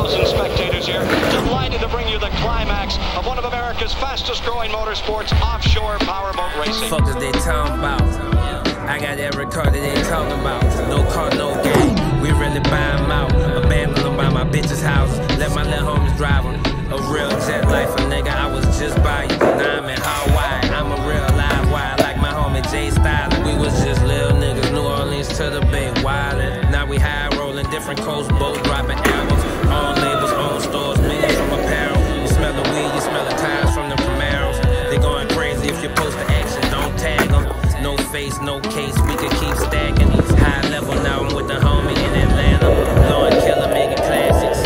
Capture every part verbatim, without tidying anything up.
thousand spectators here, delighted to bring you the climax of one of America's fastest-growing motorsports, offshore powerboat racing. Fuck is they talking about? I got every car that they talking about. No car, no game. We really buy them out. Abandon them by my bitch's house. Let my little homies drive them. A real jet lifer, nigga. I was just by you. Now I'm in Hawaii. I'm a real live wire like my homie Jay Styles. We was just little niggas. New Orleans to the Bay, wildin'. Now we high rolling, different coast boats, dropping albums. On labels, on stores, millions from apparel. You smell the weed, you smell the tires from the Camaros. They going crazy if you post the action, don't tag them. No face, no case, we could keep stacking. High level, now I'm with the homie in Atlanta. Lord Killer, making classics.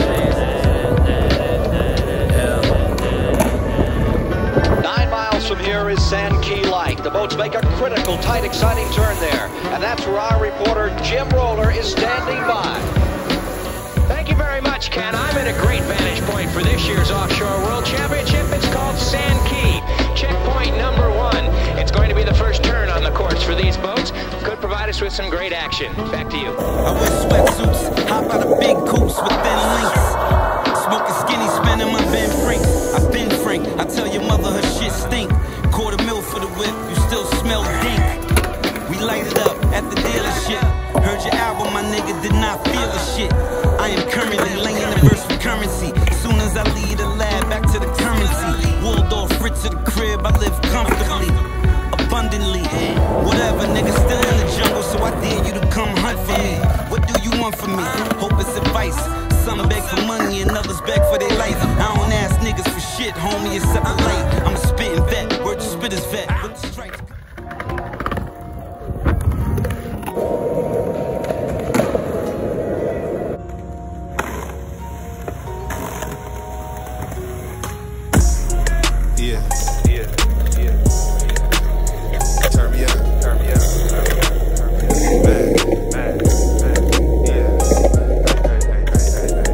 Yeah. Nine miles from here is Sand Key Light. The boats make a critical, tight, exciting turn there. And that's where our reporter, Jim Roller, is standing by. Thank you very much, Ken. I'm at a great vantage point for this year's Offshore World Championship. It's called Sand Key. Checkpoint number one. It's going to be the first turn on the course for these boats. Could provide us with some great action. Back to you. I wear sweatsuits, hop out of big coops with thin links. Smoking skinny, spinning my Ben Frank. I've been frank, I tell your mother her shit stink. Quarter mil for the whip, you still smell dink. We light it up at the dealership. Heard your album, my nigga, did not feel the shit. I am currently laying the verse for currency. Soon as I leave the lab, back to the currency. Waldorf, Fritz to the crib, I live comfortably, abundantly. Whatever, nigga, still in the jungle, so I dare you to come hunt for me. What do you want from me? Hope it's advice. Some beg for money and others beg for their life. I don't ask niggas for shit, homie, except the light. I'm a spitting vet, word to spitter's vet. With the stripes. Yeah, yeah, yeah. Turn me up, turn me up. Back, back, back. Yeah. Hey, hey, hey, hey, hey,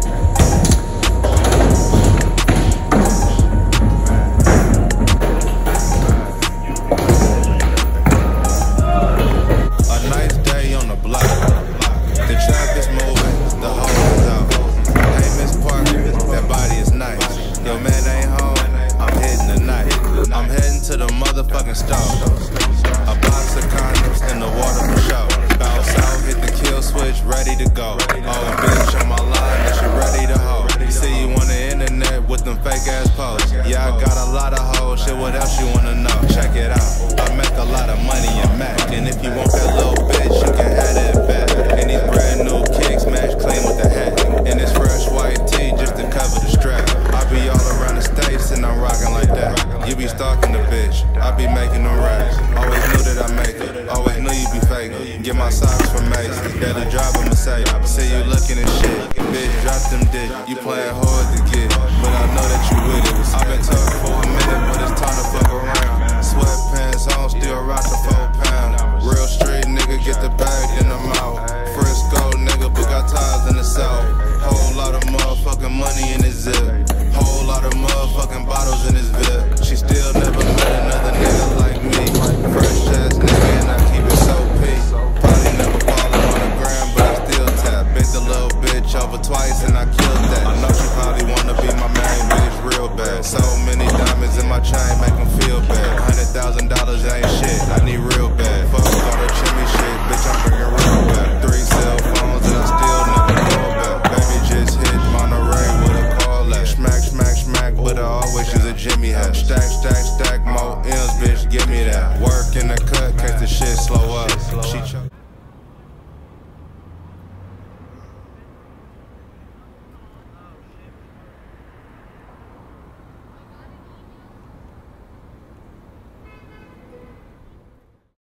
A nice day on the block. The trap is moving, the hoe is out. Hey, Miss Parker, that body is nice. Yo, man ain't home. I'm hitting the night. I'm heading to the motherfucking stove. A box of condoms in the water for show. Bounce out, hit the kill switch, ready to go. Oh, bitch on my line, and she ready to hoe. See you on the internet with them fake ass posts. Yeah, I got a lot of hoes. Shit, what else you wanna know? Check it out. I make a lot of money in Mac, and if you want that little bitch, you can have that back. And these brand new kicks match clean with the hat. And this fresh white tee just to cover the strap. I be all around the States and I'm rocking like that. You be stalking the bitch, I be making them racks. Always knew that I make it, always knew you be faking. Get my socks from Mace, daily drive a Mercedes. See you looking at shit, bitch drop them dick. You playing hard to get, but I know that you with it. I've been talking for a minute, but it's time to fuck around. Sweatpants on, still rockin' four pound. Real street nigga, get the bag, then I'm out. Frisco nigga, but got ties in the south. Whole lot of motherfucking money in his zip. Whole lot of motherfucking bottles in his zip.